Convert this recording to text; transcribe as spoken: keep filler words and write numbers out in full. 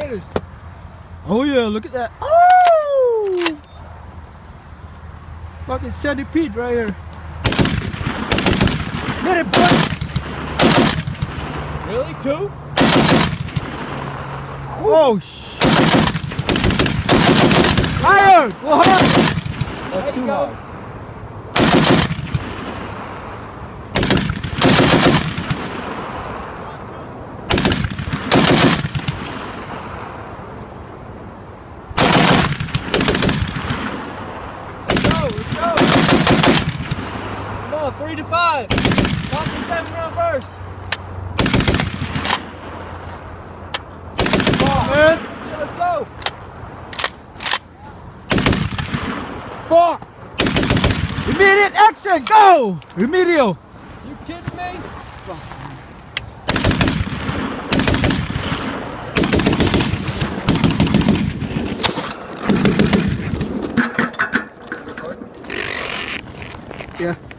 finish. Oh yeah, look at that. Oh! Fucking centipede right here. Get it, boy! Really? Two? Oh shit! Higher! Go higher! That's too high. Three to five. Watch the seven round first. Come on, man. Let's go. Four. Immediate action. Go. Remedial. You kidding me? Yeah.